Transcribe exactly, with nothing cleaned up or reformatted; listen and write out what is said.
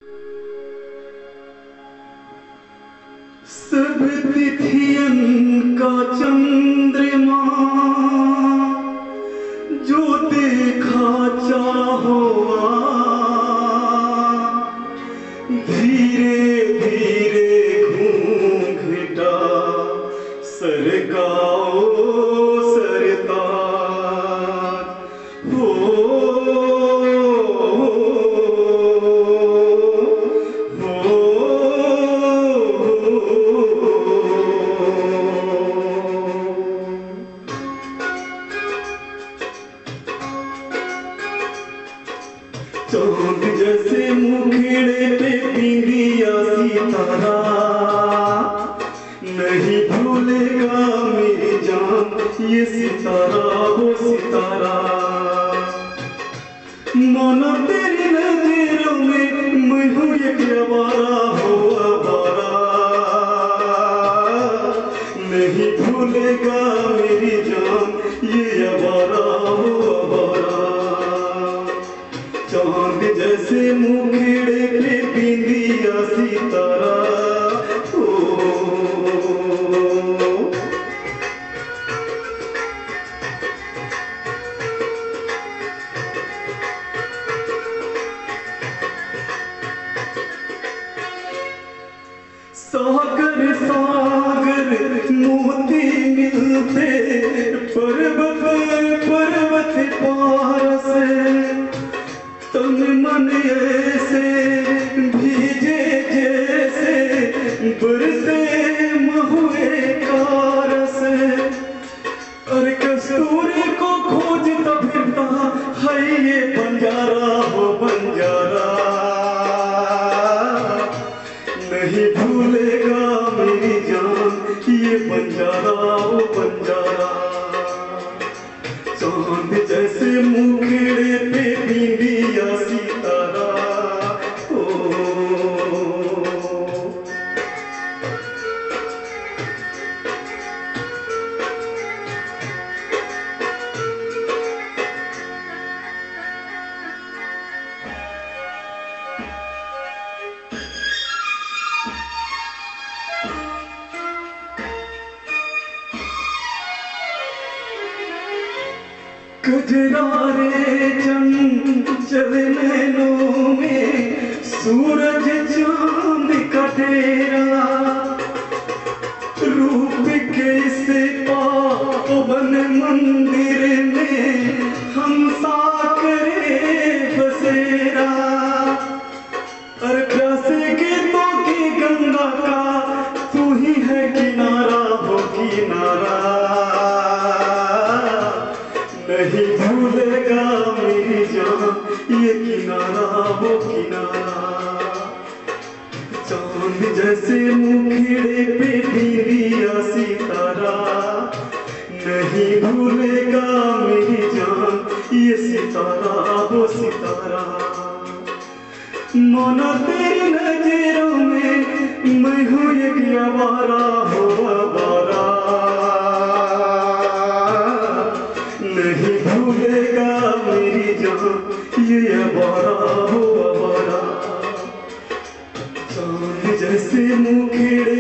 सब तिथियन का चंद्रमा जो देखा चाहो धीरे धीरे घूंघटा सरकाओ सरताज हो चांद जैसे मुखड़े पे बिंदिया सितारा नहीं भूलेगा मेरी जान ये सितारा वो सितारा मानो तेरी नजरों में मैं हूँ एक आवारा हो आवारा नहीं भूलेगा मेरी जान ये आवारा हो आवारा चांद जैसे मुखड़े पे बिंदिया सितारा हो सागर सागर मोती मिलते पर्वत पर्वत पारस तन मन ऐसे भीगे जैसे बरसे महुए कारस अरे कस्तूरी को खोजता फिरता है ये बंजारा हो बंजारा नहीं भूलेगा मेरी जान ये बंजारा हो बंजारा चांद जैसे मुखड़े पे बिंदिया सितारा हो कजरारे चंचल नैनों में सूरज चांद का डेरा रूप कैसे पावन मंदिर में हंसा करे बसेरा और प्यासे गीतों की गंगा का तू ही है किनारा हो किनारा नहीं भूलेगा मेरी जान ये किनारा वो किनारा चांद जैसे मुखड़े पे बिंदिया सितारा नहीं भूलेगा मेरी जान ये सितारा वो सितारा माना तेरी नजरों में मैं हूँ एक आवारा हो आवारा नहीं भूलेगा मेरी जान ये आवारा हो आवारा चांद जैसे मुखड़े